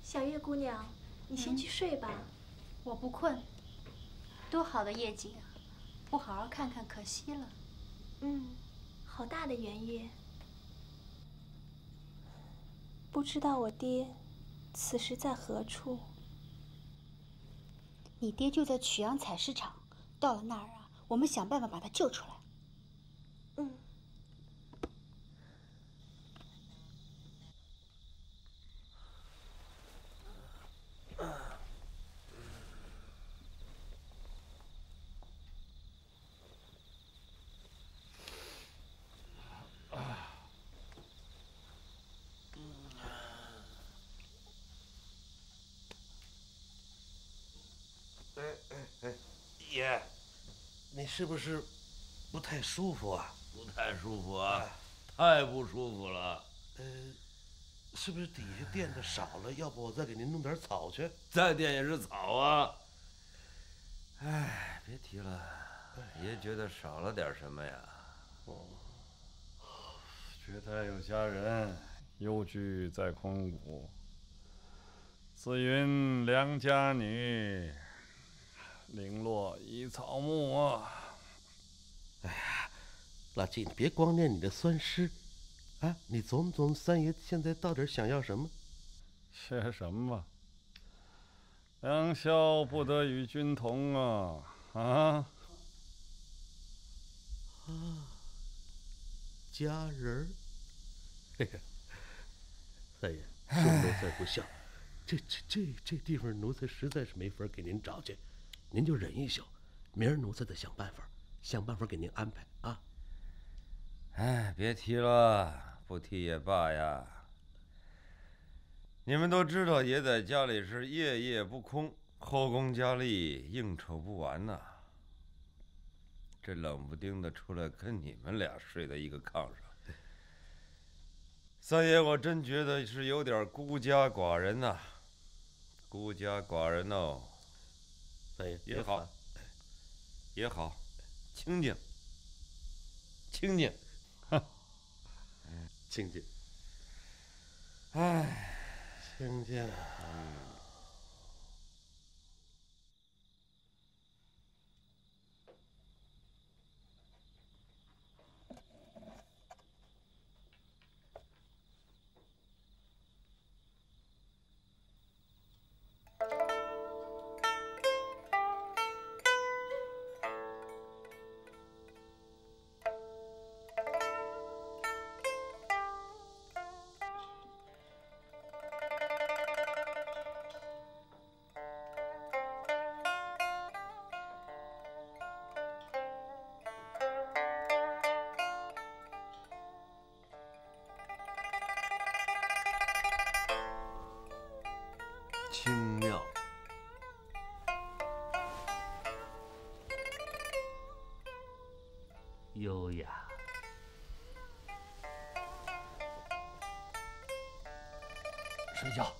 小月姑娘，你先去睡吧。 我不困。多好的夜景啊！不好好看看，可惜了。 好大的圆月。不知道我爹此时在何处？ 你爹就在曲阳采石场，到了那儿啊，我们想办法把他救出来。 爷，你是不是不太舒服啊？ 不太舒服啊，太不舒服了。 是不是底下垫的少了？要不我再给您弄点草去？ 再垫也是草啊。哎，别提了，爷觉得少了点什么呀？ 觉台有佳人，幽居在空谷。自云良家女，零落依草木啊。 哎呀，老季，你别光念你的酸诗，啊，你琢磨琢磨，三爷现在到底想要什么？ 些什么？良宵不得与君同啊！ 佳人儿。哎呀，三爷，恕奴才不孝，这地方奴才实在是没法给您找去，您就忍一宿，明儿奴才再想办法给您安排啊。 哎，别提了，不提也罢呀。你们都知道，爷在家里是夜夜不空，后宫佳丽应酬不完呐。这冷不丁的出来跟你们俩睡在一个炕上，三爷，我真觉得是有点孤家寡人呐。孤家寡人哦。 三爷也好，也好，清静，清静， 清静。 哎， 清静。清妙，优雅， 睡觉。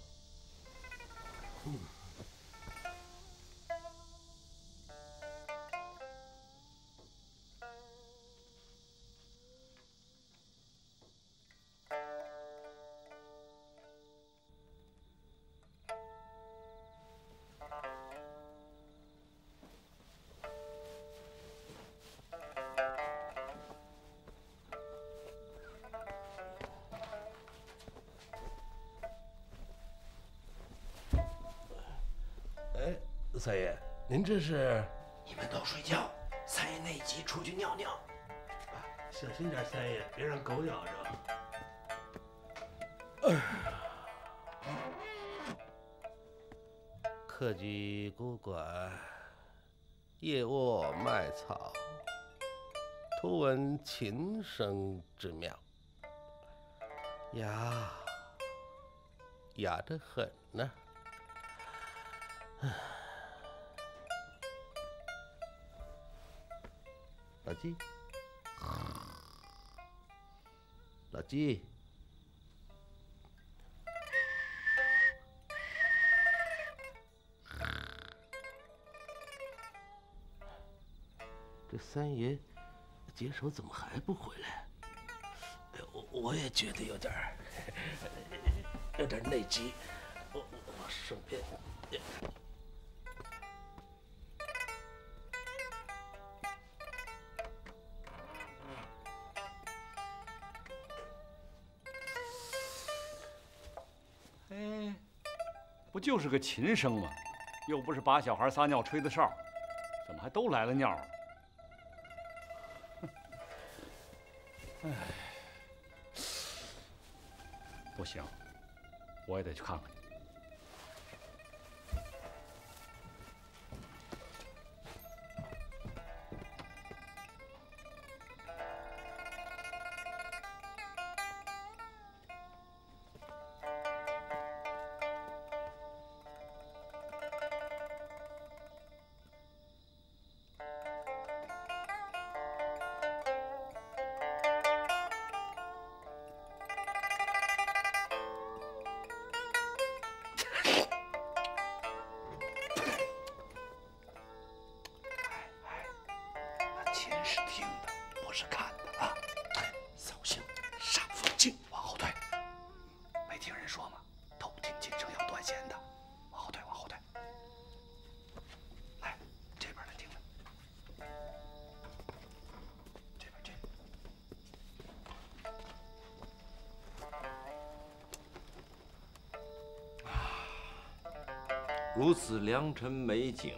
三爷，您这是？ 你们都睡觉，三爷那集出去尿尿。 小心点，三爷，别让狗咬着。客居孤馆，夜卧麦草，突闻琴声之妙，雅得很呢。老季，老季，这三爷解手怎么还不回来？我也觉得有点内急， 顺便。 哎，不就是个琴声吗？又不是把小孩撒尿吹的哨，怎么还都来了尿了？哎，不行，我也得去看看。 琴是听的，不是看的啊！扫兴，上风镜，往后退。没听人说吗？偷听琴声要断弦的。往后退，往后退。来，这边来听来。这边这边。 如此良辰美景，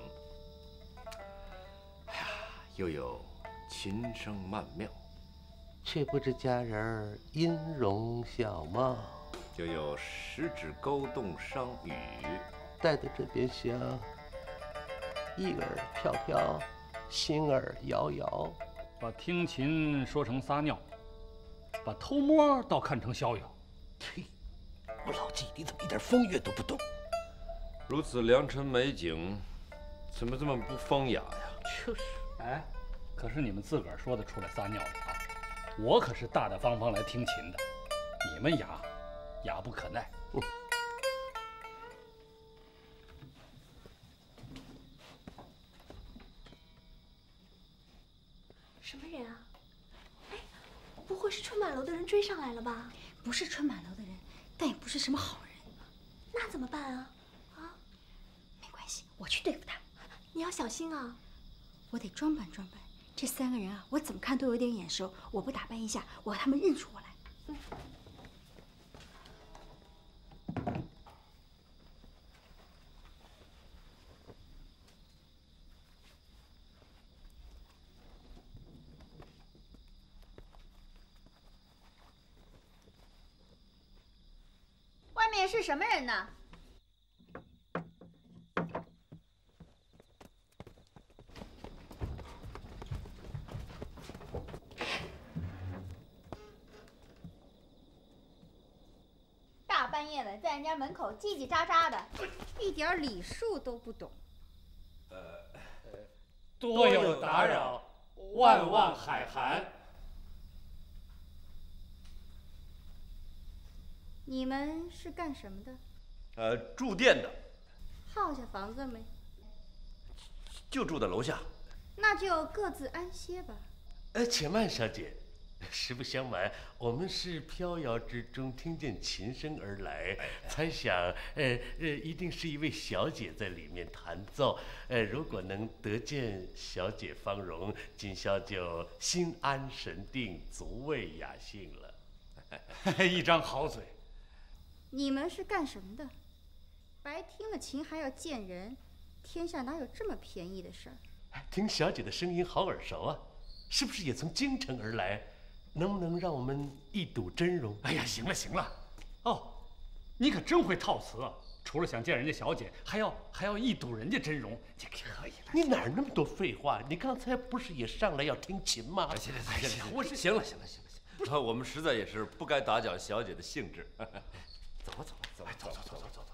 又有琴声曼妙， 却不知佳人儿音容笑貌， 就有十指勾动商羽， 待在这边想，意儿飘飘，心儿摇摇。 把听琴说成撒尿，把偷摸倒看成逍遥。 嘿，我老纪，你怎么一点风月都不懂？ 如此良辰美景，怎么这么不风雅呀？ 就是。 哎，可是你们自个儿说得出来撒尿的啊！我可是大大方方来听琴的，你们哑不可耐。 什么人啊？哎，不会是春满楼的人追上来了吧？ 不是春满楼的人，但也不是什么好人。 那怎么办啊？啊？ 没关系，我去对付他。 你要小心啊！ 我得装扮装扮。这三个人啊，我怎么看都有点眼熟。我不打扮一下，我让他们认出我来。 外面是什么人呢？大半夜的，在人家门口叽叽喳喳的，一点礼数都不懂。 多有打扰，万望海涵。 你们是干什么的？ 住店的， 耗下房子没？ 就住在楼下。 那就各自安歇吧。 且慢，小姐。实不相瞒，我们是飘摇之中听见琴声而来，猜想，一定是一位小姐在里面弹奏。如果能得见小姐芳容，今宵就心安神定，足慰雅兴了。 一张好嘴。 你们是干什么的？白听了琴还要见人，天下哪有这么便宜的事儿？ 听小姐的声音好耳熟啊，是不是也从京城而来？能不能让我们一睹真容？ 哎呀，行了行了，哦，你可真会套词啊！除了想见人家小姐，还要一睹人家真容，这可以了。 你哪儿那么多废话？你刚才不是也上来要听琴吗？ 行，我是行了，我们实在也是不该打搅小姐的兴致。走吧，走。